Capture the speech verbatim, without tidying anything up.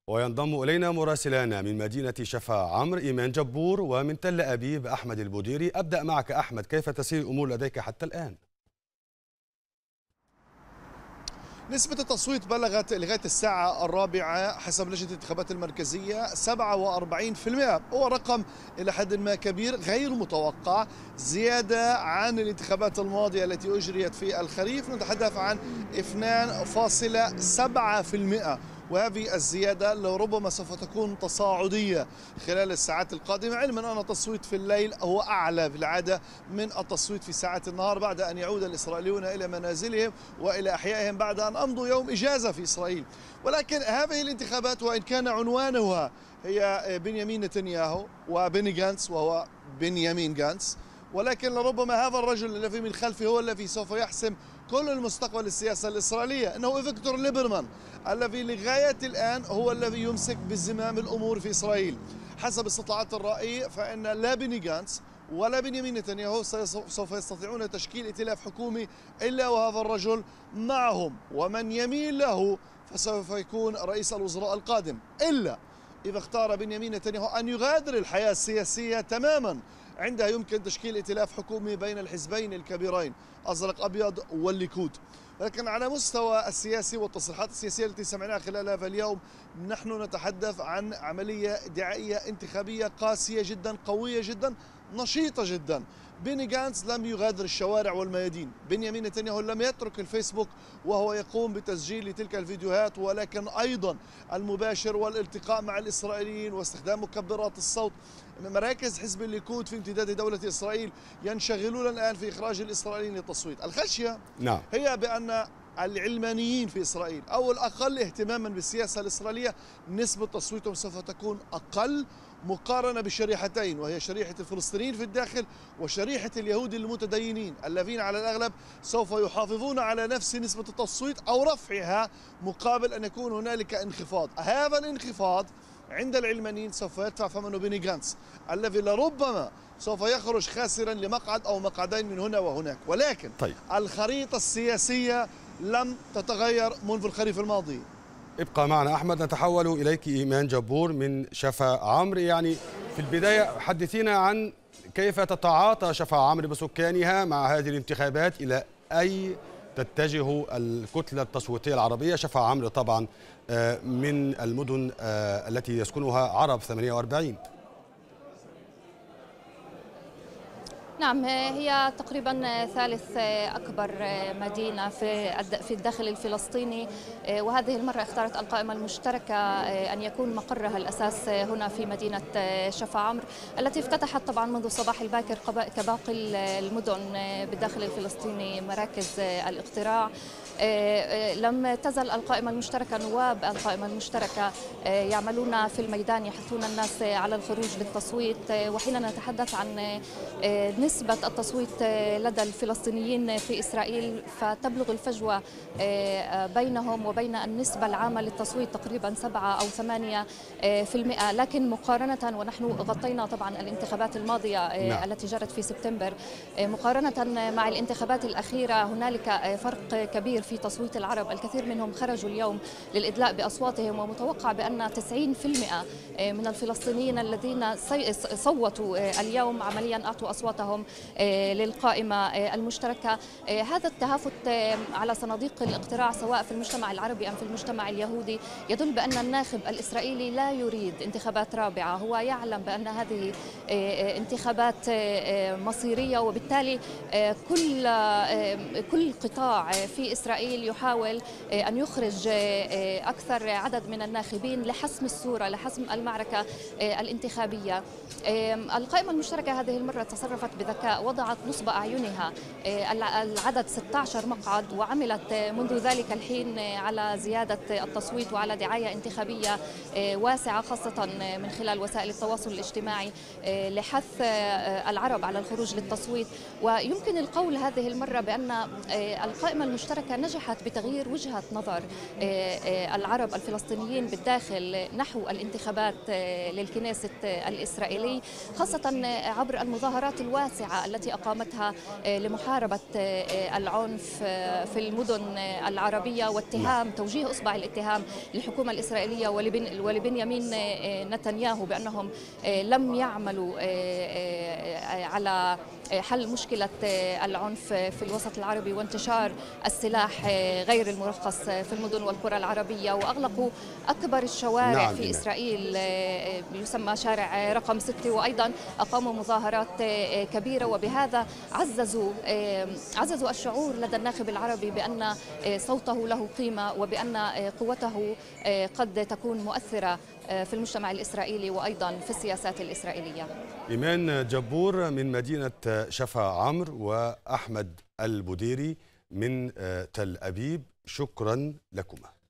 وينضم إلينا مراسلانا من مدينة شفا عمرو إيمان جبور، ومن تل أبيب أحمد البوديري. أبدأ معك أحمد، كيف تسير الأمور لديك حتى الآن؟ نسبة التصويت بلغت لغاية الساعة الرابعة حسب لجنة الانتخابات المركزية سبعة وأربعين بالمئة، هو رقم إلى حد ما كبير غير متوقع، زيادة عن الانتخابات الماضية التي أجريت في الخريف، نتحدث عن اثنين فاصلة سبعة بالمئة، وهذه الزيادة لربما سوف تكون تصاعدية خلال الساعات القادمة، علما أن التصويت في الليل هو أعلى بالعادة من التصويت في ساعات النهار بعد أن يعود الإسرائيليون إلى منازلهم وإلى أحيائهم بعد أن أمضوا يوم إجازة في إسرائيل. ولكن هذه الانتخابات وإن كان عنوانها هي بنيامين نتنياهو وبني جانتس وهو بنيامين جانتس، ولكن لربما هذا الرجل الذي من خلفه هو الذي سوف يحسم كل المستقبل السياسة الإسرائيلية، إنه فيكتور ليبرمان الذي لغاية الآن هو الذي يمسك بزمام الأمور في إسرائيل. حسب استطلاعات الرأي فإن لا بني جانتس ولا بنيامين نتنياهو سوف يستطيعون تشكيل ائتلاف حكومي إلا وهذا الرجل معهم، ومن يميل له فسوف يكون رئيس الوزراء القادم، إلا إذا اختار بنيامين نتنياهو أن يغادر الحياة السياسية تماما، عندها يمكن تشكيل ائتلاف حكومي بين الحزبين الكبيرين أزرق أبيض والليكود. لكن على مستوى السياسي والتصريحات السياسية التي سمعناها خلال هذا اليوم، نحن نتحدث عن عملية دعائية انتخابية قاسية جدا، قوية جدا، نشيطة جدا. بيني جانتس لم يغادر الشوارع والميادين، بنيامين نتنياهو لم يترك الفيسبوك وهو يقوم بتسجيل تلك الفيديوهات، ولكن أيضا المباشر والالتقاء مع الإسرائيليين واستخدام مكبرات الصوت. مراكز حزب الليكود في امتداد دولة إسرائيل ينشغلون الآن في إخراج الإسرائيليين للتصويت. الخشية نعم. هي بأن العلمانيين في إسرائيل أو الأقل اهتماما بالسياسة الإسرائيلية نسبة تصويتهم سوف تكون أقل مقارنة بشريحتين، وهي شريحة الفلسطينيين في الداخل وشريحة اليهود المتدينين الذين على الأغلب سوف يحافظون على نفس نسبة التصويت أو رفعها مقابل أن يكون هنالك انخفاض. هذا الانخفاض عند العلمانيين سوف يدفع ثمنه بني جانتس الذي لربما سوف يخرج خاسرا لمقعد أو مقعدين من هنا وهناك. ولكن طيب. الخريطة السياسية لم تتغير منذ الخريف الماضي. ابقى معنا أحمد، نتحول إليك إيمان جبور من شفا عمرو. يعني في البداية حدثينا عن كيف تتعاطى شفا عمرو بسكانها مع هذه الانتخابات، إلى أي تتجه الكتلة التصويتية العربية؟ شفا عمرو طبعا من المدن التي يسكنها عرب ثمانية وأربعين. نعم، هي تقريبا ثالث أكبر مدينة في في الداخل الفلسطيني، وهذه المرة اختارت القائمة المشتركة أن يكون مقرها الأساس هنا في مدينة شفا عمرو التي افتتحت طبعا منذ الصباح الباكر كباقي المدن بالداخل الفلسطيني مراكز الاقتراع. لم تزل القائمة المشتركة، نواب القائمة المشتركة يعملون في الميدان يحثون الناس على الخروج للتصويت. وحين نتحدث عن نسبة التصويت لدى الفلسطينيين في إسرائيل فتبلغ الفجوة بينهم وبين النسبة العامة للتصويت تقريبا سبعة أو ثمانية في المئة، لكن مقارنة، ونحن غطينا طبعا الانتخابات الماضية نعم. التي جرت في سبتمبر، مقارنة مع الانتخابات الأخيرة هنالك فرق كبير في تصويت العرب. الكثير منهم خرجوا اليوم للإدلاء بأصواتهم، ومتوقع بأن تسعين بالمئة من الفلسطينيين الذين صوتوا اليوم عمليا أعطوا أصواتهم للقائمة المشتركة. هذا التهافت على صناديق الاقتراع سواء في المجتمع العربي أم في المجتمع اليهودي يدل بأن الناخب الإسرائيلي لا يريد انتخابات رابعة، هو يعلم بأن هذه انتخابات مصيرية، وبالتالي كل كل قطاع في إسرائيل يحاول أن يخرج أكثر عدد من الناخبين لحسم الصورة، لحسم المعركة الانتخابية. القائمة المشتركة هذه المرة تصرفت بذكاء، وضعت نصب أعينها العدد ستة عشر مقعد، وعملت منذ ذلك الحين على زيادة التصويت وعلى دعاية انتخابية واسعة خاصة من خلال وسائل التواصل الاجتماعي لحث العرب على الخروج للتصويت. ويمكن القول هذه المرة بأن القائمة المشتركة نجحت بتغيير وجهة نظر العرب الفلسطينيين بالداخل نحو الانتخابات للكنيست الإسرائيلي، خاصة عبر المظاهرات الواسعة الواسعة التي أقامتها لمحاربة العنف في المدن العربية، واتهام توجيه إصبع الاتهام للحكومة الإسرائيلية ولبنيامين نتنياهو بأنهم لم يعملوا على حل مشكلة العنف في الوسط العربي وانتشار السلاح غير المرخص في المدن والقرى العربية، وأغلقوا أكبر الشوارع نعم في إسرائيل يسمى شارع رقم ستة، وأيضا أقاموا مظاهرات كبيرة، وبهذا عززوا عززوا الشعور لدى الناخب العربي بأن صوته له قيمة وبأن قوته قد تكون مؤثرة في المجتمع الإسرائيلي وأيضا في السياسات الإسرائيلية. إيمان جبور من مدينة شفا عمرو وأحمد البديري من تل أبيب، شكرا لكما.